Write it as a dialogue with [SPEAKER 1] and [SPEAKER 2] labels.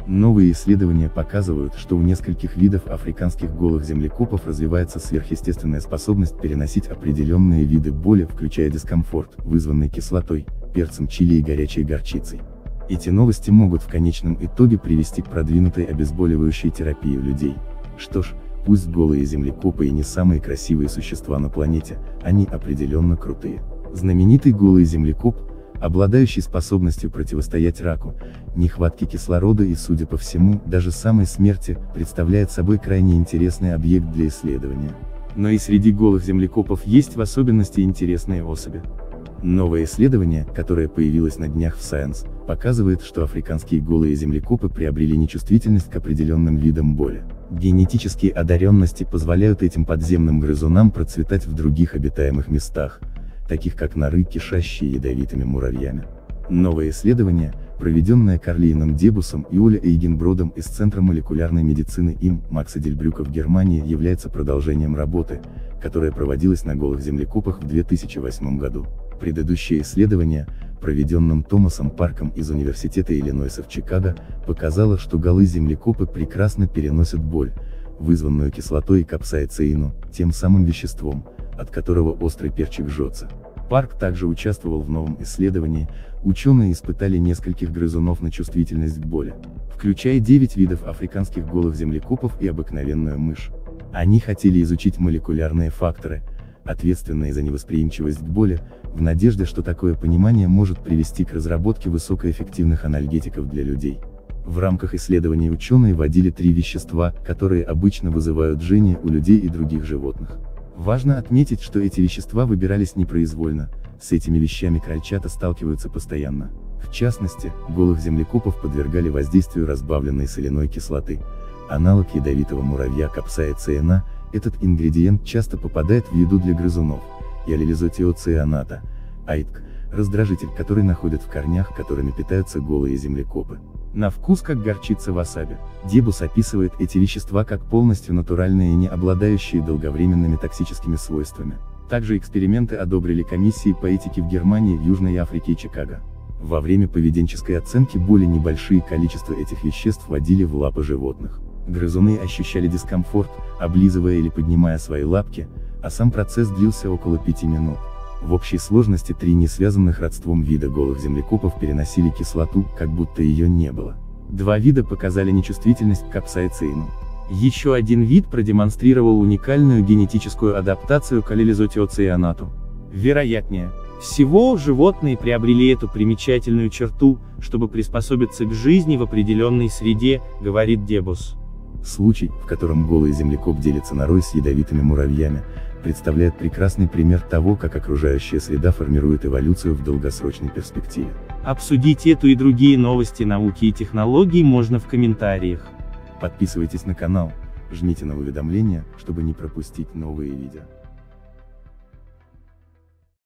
[SPEAKER 1] Новые исследования показывают, что у нескольких видов африканских голых землекопов развивается сверхъестественная способность переносить определенные виды боли, включая дискомфорт, вызванный кислотой, перцем чили и горячей горчицей. Эти новости могут в конечном итоге привести к продвинутой обезболивающей терапии у людей. Что ж, пусть голые землекопы и не самые красивые существа на планете, они определенно крутые. Знаменитый голый землекоп, обладающий способностью противостоять раку, нехватке кислорода и, судя по всему, даже самой смерти, представляет собой крайне интересный объект для исследования. Но и среди голых землекопов есть в особенности интересные особи. Новое исследование, которое появилось на днях в Science, показывает, что африканские голые землекопы приобрели нечувствительность к определенным видам боли. Генетические одаренности позволяют этим подземным грызунам процветать в других обитаемых местах, таких как норы, кишащие ядовитыми муравьями. Новое исследование, проведенное Карлиеном Дебусом и Оля Эйгенбродом из Центра молекулярной медицины им. Макса Дельбрюка в Германии, является продолжением работы, которая проводилась на голых землекопах в 2008 году. Предыдущее исследование, проведенным Томасом Парком из Университета Иллинойса в Чикаго, показало, что голые землекопы прекрасно переносят боль, вызванную кислотой и капсаицину, тем самым веществом, от которого острый перчик жжется. Парк также участвовал в новом исследовании. Ученые испытали нескольких грызунов на чувствительность к боли, включая 9 видов африканских голых землекопов и обыкновенную мышь. Они хотели изучить молекулярные факторы, ответственные за невосприимчивость к боли, в надежде, что такое понимание может привести к разработке высокоэффективных анальгетиков для людей. В рамках исследований ученые вводили 3 вещества, которые обычно вызывают жжение у людей и других животных. Важно отметить, что эти вещества выбирались непроизвольно, с этими вещами крольчата сталкиваются постоянно. В частности, голых землекопов подвергали воздействию разбавленной соляной кислоты, аналог ядовитого муравья капсаицина. Этот ингредиент часто попадает в еду для грызунов, и аллелизотиоцианата, АИТК, раздражитель, который находят в корнях, которыми питаются голые землекопы. На вкус как горчица васаби. Дебус описывает эти вещества как полностью натуральные и не обладающие долговременными токсическими свойствами. Также эксперименты одобрили комиссии по этике в Германии, в Южной Африке и Чикаго. Во время поведенческой оценки боли небольшие количества этих веществ вводили в лапы животных. Грызуны ощущали дискомфорт, облизывая или поднимая свои лапки, а сам процесс длился около 5 минут. В общей сложности 3 несвязанных родством вида голых землекопов переносили кислоту, как будто ее не было. 2 вида показали нечувствительность к капсаицину. Еще один вид продемонстрировал уникальную генетическую адаптацию к аллелизотиоцианату. Вероятнее всего, животные приобрели эту примечательную черту, чтобы приспособиться к жизни в определенной среде, говорит Дебус. Случай, в котором голый землекоп делится норой с ядовитыми муравьями, представляет прекрасный пример того, как окружающая среда формирует эволюцию в долгосрочной перспективе. Обсудить эту и другие новости науки и технологий можно в комментариях. Подписывайтесь на канал, жмите на уведомления, чтобы не пропустить новые видео.